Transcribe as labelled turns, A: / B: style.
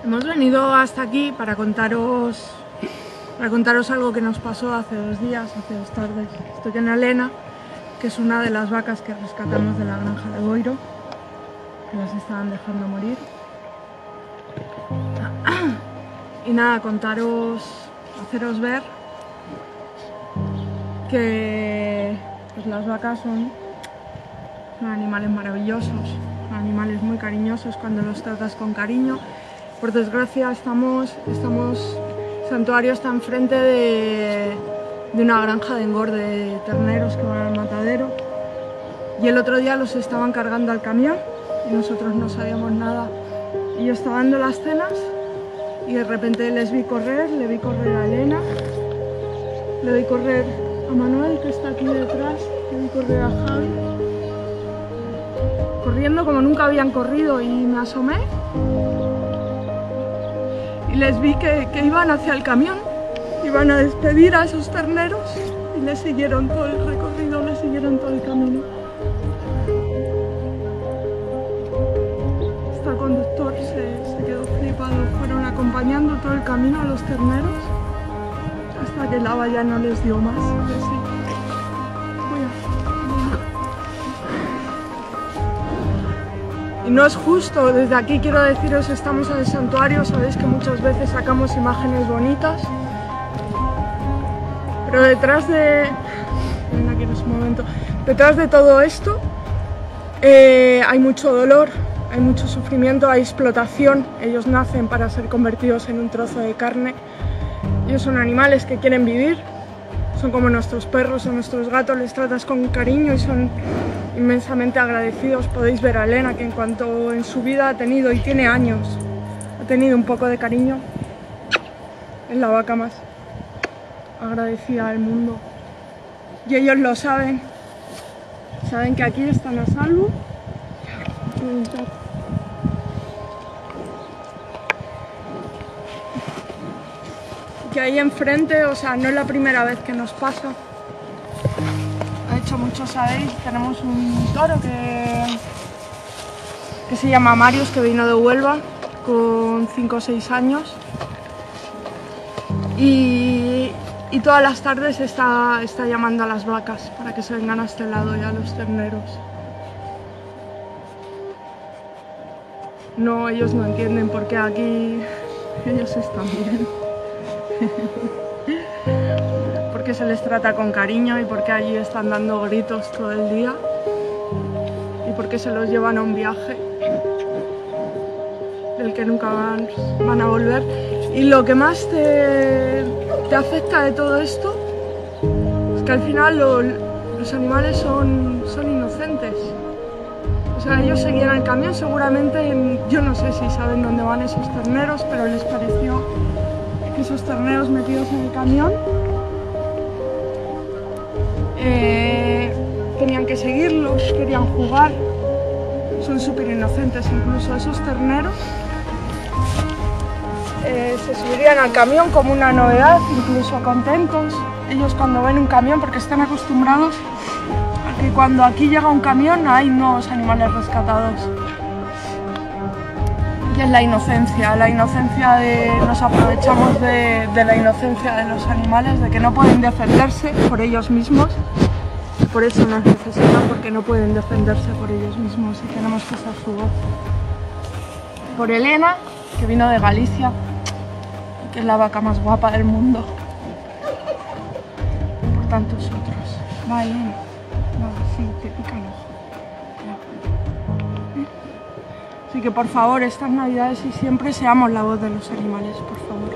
A: Hemos venido hasta aquí para contaros algo que nos pasó hace 2 días, hace 2 tardes. Estoy con Elena, que es una de las vacas que rescatamos de la granja de Boiro, que las estaban dejando morir. Y nada, haceros ver que pues, las vacas son animales maravillosos, son animales muy cariñosos cuando los tratas con cariño. Por desgracia el santuario está enfrente de una granja de engorde de terneros que van al matadero, y el otro día los estaban cargando al camión y nosotros no sabíamos nada. Y yo estaba dando las cenas y de repente les vi correr, le vi correr a Elena, le vi correr a Manuel, que está aquí detrás, le vi correr a Javi, corriendo como nunca habían corrido, y me asomé y les vi que iban hacia el camión, iban a despedir a esos terneros, y le siguieron todo el recorrido, le siguieron todo el camino. Hasta el conductor se quedó flipado, fueron acompañando todo el camino a los terneros hasta que el agua ya no les dio más. Y no es justo, desde aquí quiero deciros, estamos en el santuario, sabéis que muchas veces sacamos imágenes bonitas, pero detrás de todo esto hay mucho dolor, hay mucho sufrimiento, hay explotación. Ellos nacen para ser convertidos en un trozo de carne. Ellos son animales que quieren vivir, son como nuestros perros o nuestros gatos, les tratas con cariño y son inmensamente agradecidos. Podéis ver a Elena, que en cuanto en su vida ha tenido, y tiene años, ha tenido un poco de cariño, es la vaca más agradecida del mundo. Y ellos lo saben, saben que aquí están a salvo. Que ahí enfrente, o sea, no es la primera vez que nos pasa. De hecho, muchos sabéis, tenemos un toro que se llama Marius, que vino de Huelva con 5 o 6 años, y todas las tardes está llamando a las vacas para que se vengan a este lado y a los terneros. No, ellos no entienden por qué aquí ellos están bien. Porque se les trata con cariño y porque allí están dando gritos todo el día, y porque se los llevan a un viaje del que nunca van a volver. Y lo que más te afecta de todo esto es que al final los animales son inocentes. O sea, ellos seguían el camión, seguramente, yo no sé si saben dónde van esos terneros, pero les pareció que esos terneros metidos en el camión tenían que seguirlos, querían jugar, son súper inocentes. Incluso esos terneros se subirían al camión como una novedad, incluso contentos. Ellos cuando ven un camión, porque están acostumbrados a que cuando aquí llega un camión hay nuevos animales rescatados. Y es la inocencia nos aprovechamos de la inocencia de los animales, de que no pueden defenderse por ellos mismos, y por eso nos necesitan, porque no pueden defenderse por ellos mismos, y tenemos que ser su voz. Por Elena, que vino de Galicia, que es la vaca más guapa del mundo. Por tantos otros. Va, Elena. Va, sí, te pica el ojo. Así que por favor, estas navidades y siempre seamos la voz de los animales, por favor.